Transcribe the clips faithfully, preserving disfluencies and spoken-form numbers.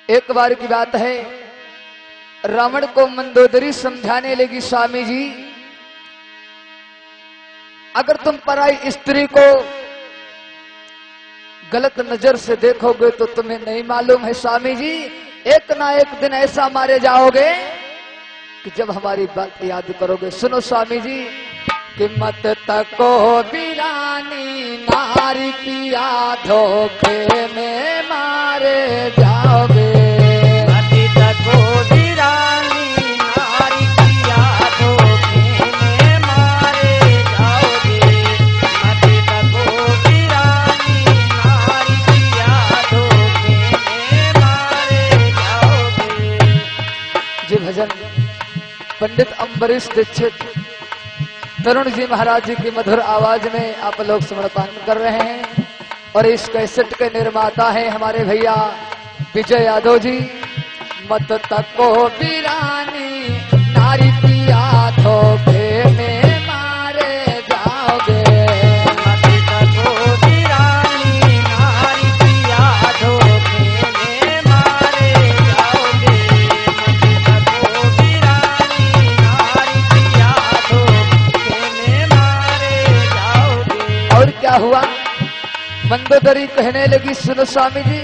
एक बार की बात है, रावण को मंदोदरी समझाने लगी, स्वामी जी अगर तुम पराई स्त्री को गलत नजर से देखोगे तो तुम्हें नहीं मालूम है स्वामी जी, एक ना एक दिन ऐसा मारे जाओगे कि जब हमारी बात याद करोगे। सुनो स्वामी जी, कि मत तको वीरानी नारी किया धोखे में मारे जाओगे। मत तको वीरानी नारी किया धोखे में मारे जाओगे। मत तको वीरानी नारी किया धोखे में मारे जाओगे। जी भजन पंडित अम्बरीश दीक्षित तरुण जी महाराज जी की मधुर आवाज में आप लोग समर्पण कर रहे हैं। और इस कैसेट के निर्माता हैं हमारे भैया विजय यादव जी। मत तको वीरानी नारी किया धोखे में मारे जाओगे। मत तको वीरानी नारी किया धोखे में मारे जाओगे। मत तको वीरानी नारी किया धोखे में मारे जाओगे। और क्या हुआ, मंदोदरी कहने लगी, सुनो स्वामी जी,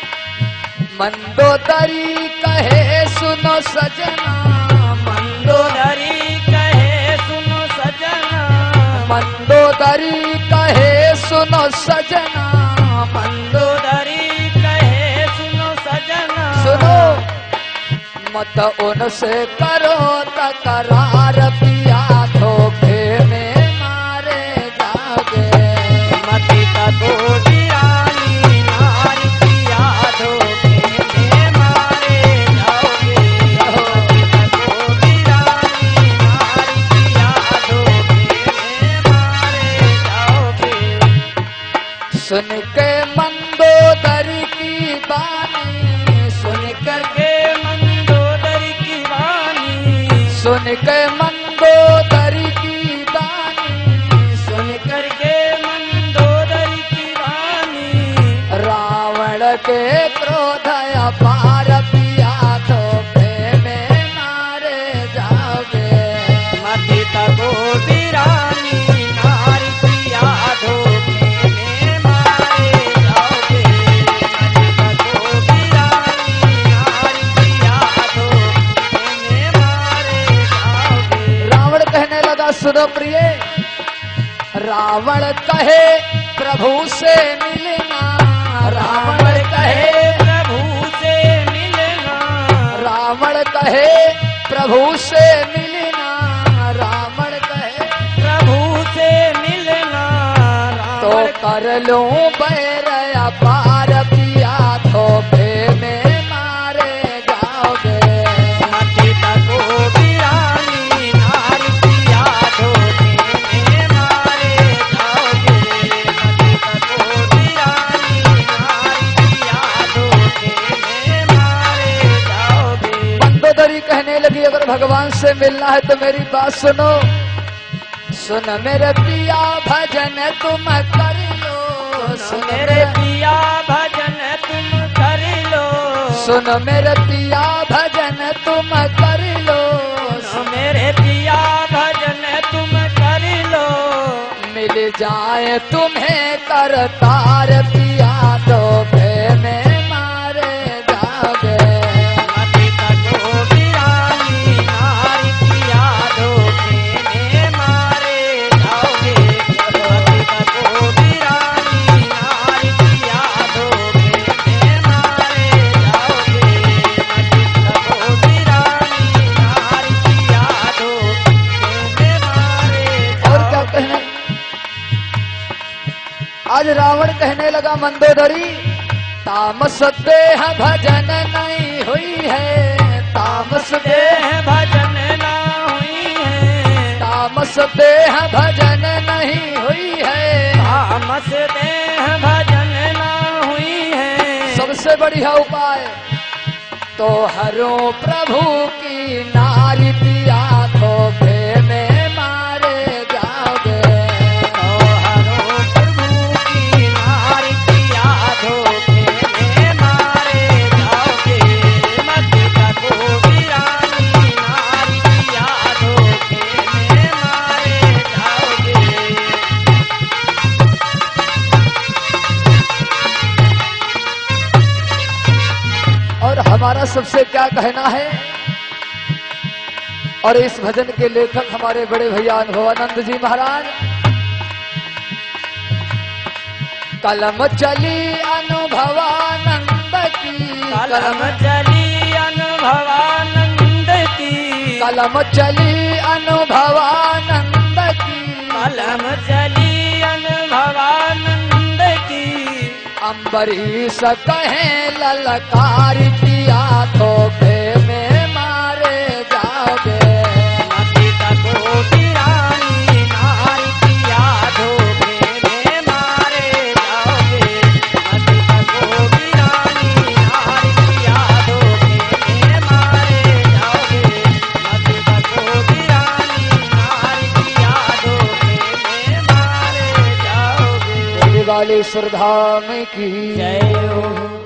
मंदोदरी कहे सुनो सजना। मंदोदरी कहे सुनो सजना। मंदोदरी कहे सुनो सजना। मंदोदरी कहे सुनो सजना। सुनो मत उनसे करो तकरार, पिया धोखे में मारे जाओगे। मत तको वीरानी नारी किया धोखे में मारे जाओगे। मत तको वीरानी नारी किया धोखे में मारे जाओगे। सुन के मंदोदरी की बानी, सुन कर के मंदोदरी की वाणी। सुन के मंदोदरी की बानी, सुन करके मंदोदरी की वाणी। रावण के क्रोध अपार, पिया धोखे में मारे जाओगे। मत तको वीरानी नारी किया धोखे में मारे जाओगे। मत तको वीरानी नारी किया धोखे में मारे जाओगे। रावण कहने लगा, सुनो प्रिय, रावण कहे प्रभु से मिलना। रावण कहे प्रभु से मिलना। रावण कहे प्रभु से मिलना। रावण कहे प्रभु से मिलना। तो कर लूं बैर अपार, पिया धोखे में मारे जाओगे। मत तको वीरानी नारी किया धोखे में मारे जाओगे। मत तको वीरानी नारी किया धोखे में मारे जाओगे। मंदोदरी कहने लगी, अगर भगवान से मिलना है तो मेरी बात सुनो। सुन मेरे पिया भजन तुम कर लो। सुन मेरे पिया भजन तुम कर लो। सुन मेरे पिया भजन तुम कर लो। मेरे पिया भजन तुम कर लो। मिल जाए तुम्हें करतार, पिया धोखे में मारे जाओगे। मत तको वीरानी नारी किया धोखे में मारे जाओगे। मत तको वीरानी नारी किया धोखे में मारे जाओगे। मत तको वीरानी नारी किया धोखे में मारे और क्या जाओगे। कहने, आज रावण कहने लगा, मंदोदरी तामस देह भजन नहीं हुई है। तामस देह देह भजन ना हुई है। तामस देह भजन नहीं हुई है। तामस देह भजन ना हुई है। सबसे बढ़िया उपाय तो हरो प्रभु की नारी, पिया धोखे में मारे जाओगे। तो हरो प्रभु की नारी किया धोखे में मारे जाओगे। हमारा सबसे क्या कहना है। और इस भजन के लेखक हमारे बड़े भैया अनुभवानंद जी महाराज। कलम चली अनुभवानंद की, कलम चली अनुभवानंद की, कलम चली अनुभवानंद की, कलम चली अनुभवानंद की। अम्बरीश कहे ललकारी पिया धोखे में मारे जाओगे। मतिता को गिरानी नारी पिया धोखे में मारे जाओगे। मतिता को गिरानी नारी पिया धोखे में मारे जाओगे। मतिता को गिरानी नारी पिया धोखे में मारे जाओगे। वाले श्रद्धा में की जय हो।